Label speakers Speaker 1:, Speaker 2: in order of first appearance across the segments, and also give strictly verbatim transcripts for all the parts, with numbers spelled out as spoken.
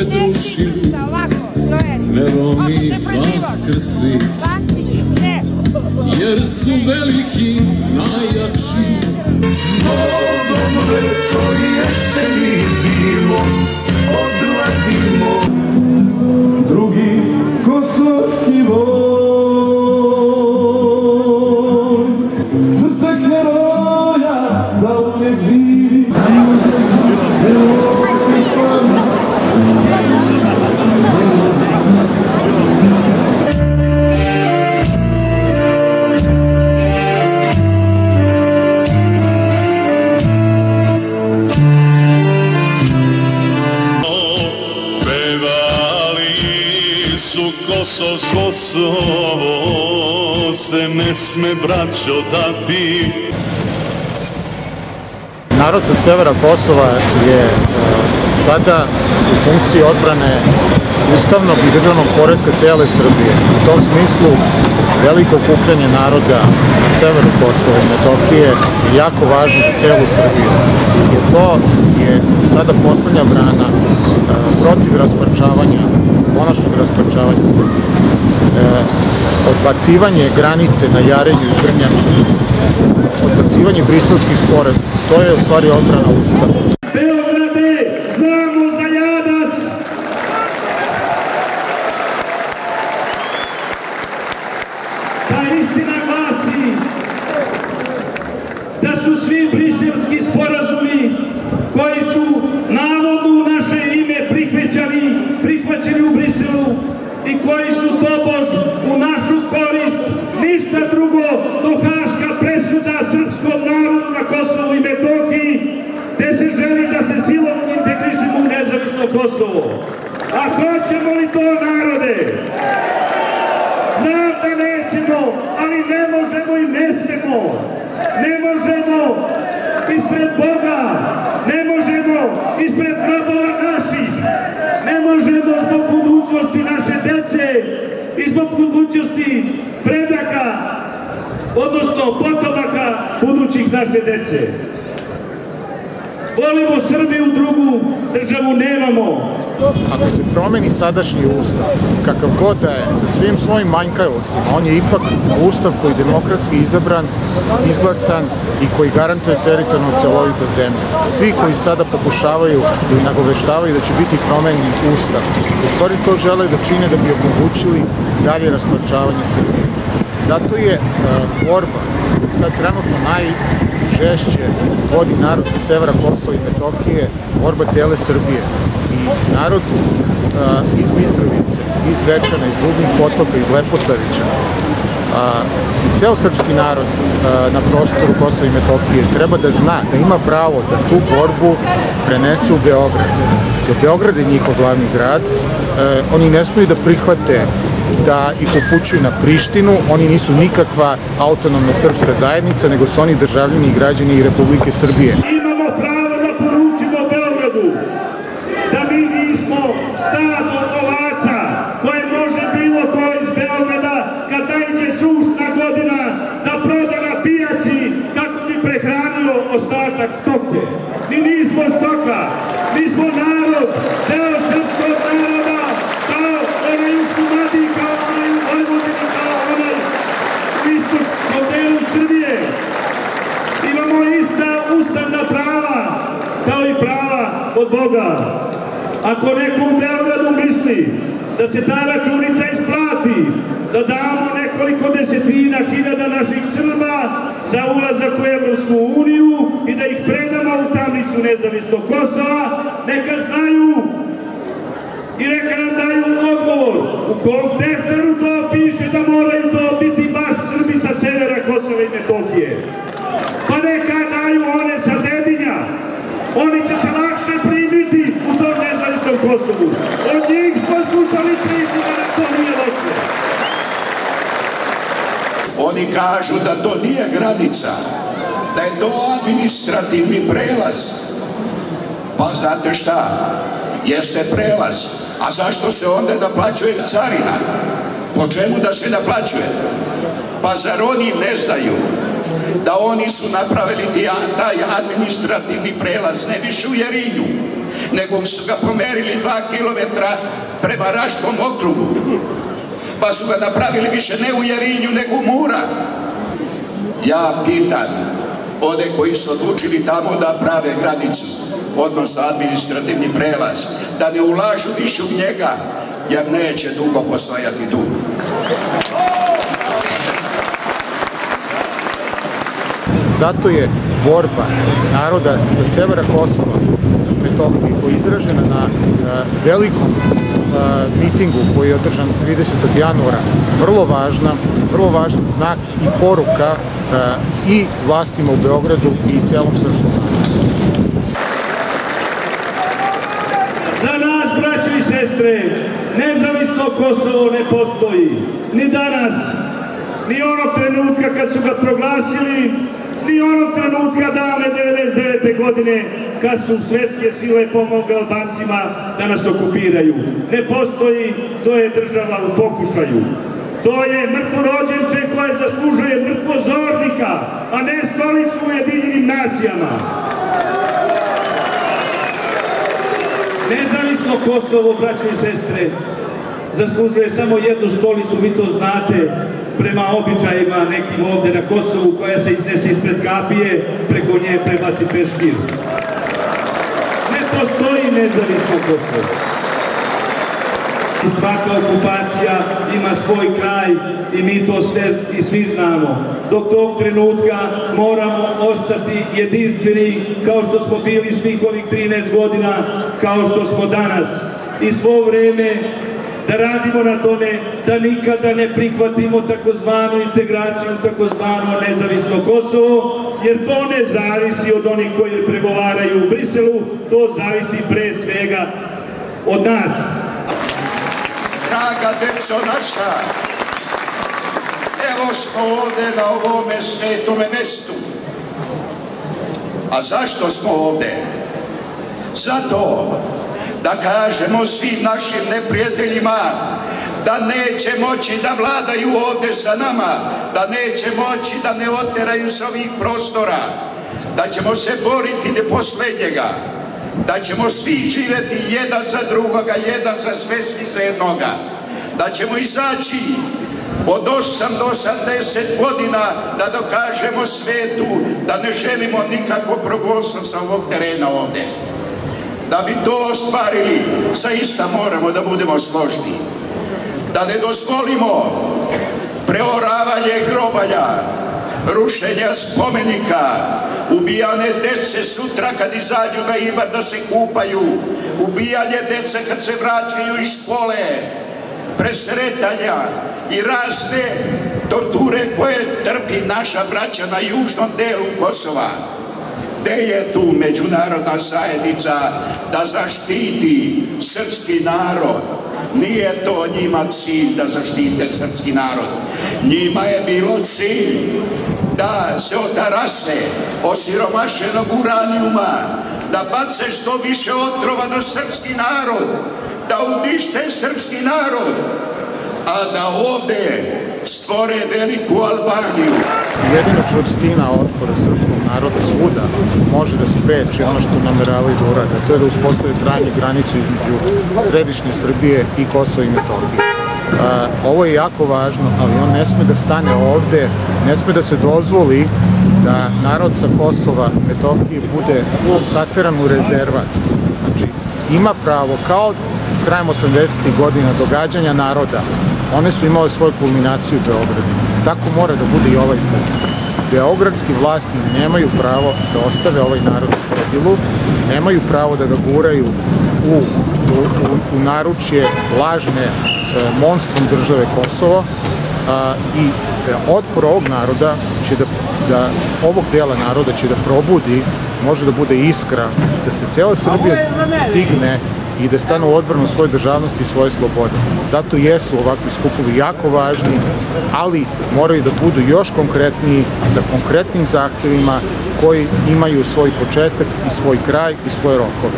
Speaker 1: duši, nebo mi vaskrsli, jer su veliki najjači.
Speaker 2: Dobre to jeste mi bilo, odlazimo. Drugi kosovski voj, srce heroja zauvijek živi. Tamo gdje su heroji pali.
Speaker 3: Kosovo se ne sme, braćo, dati.
Speaker 4: Narod sa severa Kosova je sada u funkciji odbrane ustavnog i državnog poretka cijele Srbije. U tom smislu veliko okupljanje naroda na severu Kosova i Metohije je jako važno za cijelu Srbiju. Jer to je sada poslednja brana protiv rasparčavanja, konačnog rasparčavanja Srbije. Odbacivanje granice na Jarenju i Grnjanu, odbacivanje briselskih sporazuma, to je u stvari odbrana Ustava.
Speaker 2: Beograde, znamo za jadac! Ta istina glasi da su svi briselski sporazumi koji su navodno u naše ime prihvaćani, prihvaćeni u Briselu i koji su tobož u našu korist ništa drugo do haška presuda srpskom narodu na Kosovu i Metohiji, gde se želi da se silom integrišemo u nezavisno Kosovo. A hoćemo li to, narode? Znam da nećemo, ali ne možemo i ne smemo. Ne možemo ispred Boga, ne možemo ispred grobova naših, ne možemo zbog budućnosti naše dece i zbog budućnosti predaka, odnosno potomaka budućih naše dece. Volimo Srbiju, drugu državu nemamo.
Speaker 4: Ako se promeni sadašnji ustav, kakav god da je, sa svim svojim manjkavostima, on je ipak ustav koji je demokratski izabran, izglasan i koji garantuje teritorijalnu celovita zemlja. Svi koji sada pokušavaju ili nagoveštavaju da će biti promenjen ustav, u stvari to žele da čine da bi omogućili dalje rasparčavanje Srbije. Zato je borba koji sad trenutno najžešće vodi narod sa severa Kosova i Metohije, borba cijele Srbije. I narod iz Mitrovice, iz Zvečana, iz Zubnih Potoka, iz Leposavića i ceo srpski narod na prostoru Kosova i Metohije treba da zna da ima pravo da tu borbu prenese u Beograd. Jer Beograd je njihov glavni grad, oni ne smiju da prihvate da ih upućuju na Prištinu, oni nisu nikakva autonomna srpska zajednica, nego su oni državljani i građani i Republike Srbije.
Speaker 2: Imamo pravo da poručimo Beogradu da mi nismo stado ovaca koje može bilo ko iz Beograda kad najde sušna godina da proda na pijaci kako bi prehranio ostatak stoke. Mi nismo stoka, mi smo narod, deo srpskog naroda, kao onaj u Šumadiji, kao onaj u Vojvodini, kao onaj u istočnom delu Srbije. Imamo ista ustavna prava, kao i prava od Boga. Ako neko u Beogradu misli da se ta računica isplati, da damo nekoliko desetina hiljada naših Srba za ulazak u Evropsku uniju i da ih predamo u tamnicu nezavisnog Kosova, neka znaju i neka nam daju odgovor u kom tekstu to piše da moraju to biti baš Srbi sa severa Kosova i Metohije. Pa neka daju one sa Dedinja, oni će se lakše primiti u tom nezavisnom Kosovu. Od njih smo slušali priču da nam to nije loše.
Speaker 5: Oni kažu da to nije granica, da je to administrativni prelaz. Pa znate šta? Jeste prelaz. A zašto se onda naplaćuje carina? Po čemu da se naplaćuje? Pa zar oni ne znaju da oni su napravili taj administrativni prelaz ne više u Jerinju, nego su ga pomerili dva kilometra prema Raškom okrugu, pa su ga napravili više ne u Jarinju nego u Mura. Ja pitam ode koji su odlučili tamo da prave granicu, odnosno administrativni prelaz, da ne ulažu više u njega, jer neće dugo postojati tu.
Speaker 4: Zato je borba naroda sa severa Kosova, Metohije, koja je izražena na velikom mitingu koji je održan tridesetog januara, vrlo važna, vrlo važan znak i poruka i vlastima u Beogradu i celom srpskom narodu.
Speaker 2: Za nas, braćo i sestre, nezavisno Kosovo ne postoji. Ni danas, ni onog trenutka kad su ga proglasili, ni onog trenutka davne devedeset devete godine kad su svetske sile pomogle Albancima da nas okupiraju. Ne postoji, to je država u pokušaju. To je mrtvorođenče koje zaslužuje mrtvozornika, a ne stolicu u Ujedinjenim nacijama. Nezavisno Kosovo, braćo i sestre, zaslužuje samo jednu stolicu, vi to znate, prema običajima nekim ovde na Kosovu, koja se iznese ispred kapije, preko nje prebaci peškir. Ne postoji nezavisno Kosovo. I svaka okupacija ima svoj kraj i mi to sve i svi znamo. Do tog trenutka moramo ostati jedinstveni kao što smo bili svih ovih trinaest godina, kao što smo danas. I svo vreme da radimo na tome da nikada ne prihvatimo takozvanu integraciju, takozvano nezavisno Kosovo, jer to ne zavisi od onih koji pregovaraju u Briselu, to zavisi pre svega od nas.
Speaker 5: Draga deco naša, evo smo ovde na ovome svetome mestu. A zašto smo ovde? Zato da kažemo svim našim neprijateljima da neće moći da vladaju ovde sa nama, da neće moći da ne oteraju sa ovih prostora, da ćemo se boriti do poslednjega, da ćemo svi živeti jedan za drugoga, jedan za sve, svi za jednoga, da ćemo izaći od osam do osamdeset godina da dokažemo svetu da ne želimo nikako progonstvo sa ovog terena ovde. Da bi to ostvarili, zaista moramo da budemo složni. Da ne dozvolimo preoravanje grobalja, rušenja spomenika, ubijane dece sutra kad izađu na Ibar da se kupaju, ubijanje dece kad se vraćaju iz škole, presretanja i razne torture koje trpi naša braća na južnom delu Kosova. Gde je tu međunarodna zajednica da zaštiti srpski narod? Nije to njima cilj da zaštite srpski narod. Njima je bilo cilj da se otarase osiromašenog uranijuma, da bace što više otrova na srpski narod, da unište srpski narod, a da ovde stvore veliku Albaniju.
Speaker 4: Jedina čvrstina otpora srpskog naroda svuda može da spreči ono što nameravaju da urade. To je da uspostave trajnu granicu između središnje Srbije i Kosova i Metohije. Ovo je jako važno, ali on ne sme da stane ovde, ne sme da se dozvoli da narod sa Kosova i Metohije bude sateran u rezervat. Znači, ima pravo, kao krajem osamdesetih godina događanja naroda, one su imale svoju kulminaciju u Beogradu. Tako mora da bude i ovaj put. Beogradski vlasti nemaju pravo da ostave ovaj narod na cedilu, nemaju pravo da ga guraju u, u, u naručje lažne e, monstrum države Kosovo a, i otpor ovog naroda će da, da, ovog dela naroda će da probudi, može da bude iskra, da se cela Srbija digne i da stanu u odbranu svoje državnosti i svoje slobode. Zato jesu ovakvi skupovi jako važni, ali moraju da budu još konkretniji, sa konkretnim zahtevima koji imaju svoj početak i svoj kraj i svoje rokove.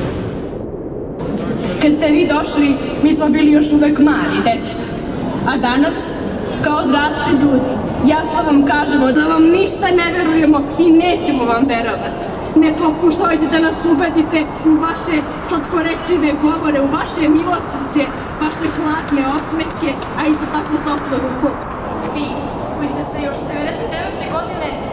Speaker 6: Kad ste vi došli, mi smo bili još uvek mali, deca. A danas, kao odrasli ljudi, jasno vam kažemo da vam ništa ne verujemo i nećemo vam verovati. Ne pokušavajte da nas ubedite u vaše slatkorečive govore, u vaše milosrđe, vaše hladne osmehke, a isto tako toplu ruku.
Speaker 7: Vi, koji ste se još devedeset devete godine